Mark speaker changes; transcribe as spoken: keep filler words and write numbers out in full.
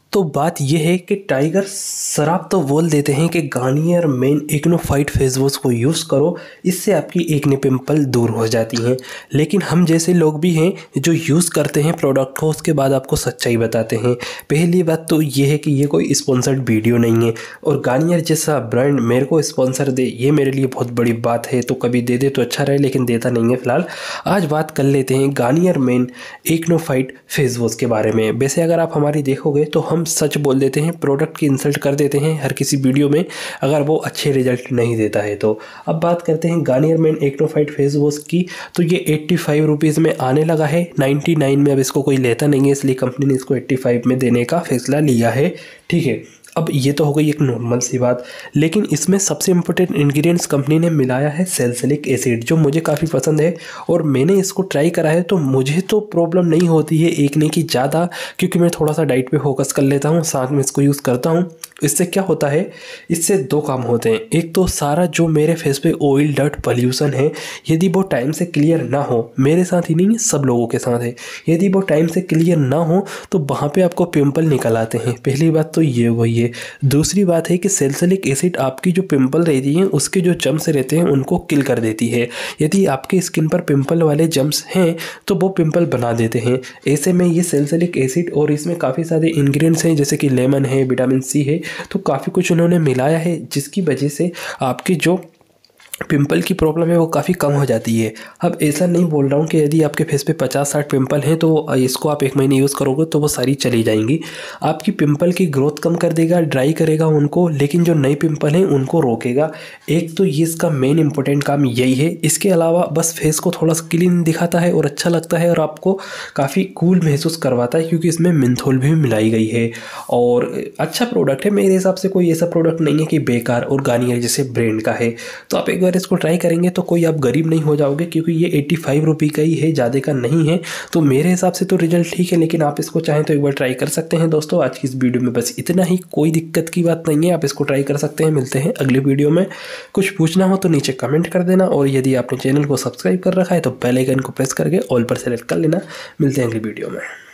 Speaker 1: तो बात यह है कि टाइगर श्रॉफ तो बोल देते हैं कि Garnier men Acno fight face wash को यूज़ करो, इससे आपकी एक्ने पिंपल दूर हो जाती हैं। लेकिन हम जैसे लोग भी हैं जो यूज़ करते हैं प्रोडक्ट को, उसके बाद आपको सच्चाई बताते हैं। पहली बात तो ये है कि ये कोई स्पॉन्सर्ड वीडियो नहीं है, और गार्नियर जैसा ब्रांड मेरे को स्पॉन्सर दे ये मेरे लिए बहुत बड़ी बात है। तो कभी दे दे तो अच्छा रहे, लेकिन देता नहीं है फिलहाल। आज बात कर लेते हैं Garnier men Acno fight face wash के बारे में। वैसे अगर आप हमारी देखोगे तो हम सच बोल देते हैं, प्रोडक्ट की इंसल्ट कर देते हैं हर किसी वीडियो में अगर वो अच्छे रिजल्ट नहीं देता है तो। अब बात करते हैं Garnier men Acno fight face wash की, तो ये एट्टी फाइव रुपीज़ में आने लगा है। नाइन्टी नाइन में अब इसको कोई लेता नहीं है, इसलिए कंपनी ने इसको एट्टी फाइव में देने का फैसला लिया है। ठीक है, अब ये तो हो गई एक नॉर्मल सी बात, लेकिन इसमें सबसे इम्पोर्टेंट इंग्रेडिएंट्स कंपनी ने मिलाया है सैलिसिलिक एसिड, जो मुझे काफ़ी पसंद है और मैंने इसको ट्राई करा है। तो मुझे तो प्रॉब्लम नहीं होती है एक्ने की ज़्यादा, क्योंकि मैं थोड़ा सा डाइट पे फोकस कर लेता हूँ, साथ में इसको यूज़ करता हूँ। इससे क्या होता है, इससे दो काम होते हैं। एक तो सारा जो मेरे फेस पे ऑयल डर्ट पॉल्यूशन है, यदि वो टाइम से क्लियर ना हो, मेरे साथ ही नहीं है सब लोगों के साथ है, यदि वो टाइम से क्लियर ना हो तो वहाँ पे आपको पिंपल निकल आते हैं। पहली बात तो ये वही है। दूसरी बात है कि सैलिसिलिक एसिड आपकी जो पिंपल रहती हैं उसके जो जम्स रहते हैं उनको किल कर देती है। यदि आपके स्किन पर पिंपल वाले जम्स हैं तो वो पिंपल बना देते हैं। ऐसे में ये सैलिसिलिक एसिड और इसमें काफ़ी सारे इंग्रेडिएंट्स हैं, जैसे कि लेमन है, विटामिन सी है, तो काफ़ी कुछ उन्होंने मिलाया है, जिसकी वजह से आपकी जो पिंपल की प्रॉब्लम है वो काफ़ी कम हो जाती है। अब ऐसा नहीं बोल रहा हूँ कि यदि आपके फेस पे पचास साठ पिंपल हैं तो इसको आप एक महीने यूज़ करोगे तो वो सारी चली जाएंगी। आपकी पिंपल की ग्रोथ कम कर देगा, ड्राई करेगा उनको, लेकिन जो नए पिंपल हैं उनको रोकेगा। एक तो ये इसका मेन इंपॉर्टेंट काम यही है। इसके अलावा बस फेस को थोड़ा सा क्लीन दिखाता है और अच्छा लगता है, और आपको काफ़ी कूल महसूस करवाता है, क्योंकि इसमें मेंथोल भी मिलाई गई है। और अच्छा प्रोडक्ट है मेरे हिसाब से, कोई ऐसा प्रोडक्ट नहीं है कि बेकार और गार्नियर जैसे ब्रांड का है। तो आप एक इसको ट्राई करेंगे तो कोई आप गरीब नहीं हो जाओगे, क्योंकि ये एट्टी फाइव रुपये का ही है, ज़्यादा का नहीं है। तो मेरे हिसाब से तो रिजल्ट ठीक है, लेकिन आप इसको चाहें तो एक बार ट्राई कर सकते हैं। दोस्तों आज की इस वीडियो में बस इतना ही, कोई दिक्कत की बात नहीं है, आप इसको ट्राई कर सकते हैं। मिलते हैं अगले वीडियो में। कुछ पूछना हो तो नीचे कमेंट कर देना, और यदि आपने चैनल को सब्सक्राइब कर रखा है तो बेल आइकन को प्रेस करके ऑल पर सेलेक्ट कर लेना। मिलते हैं अगली वीडियो में।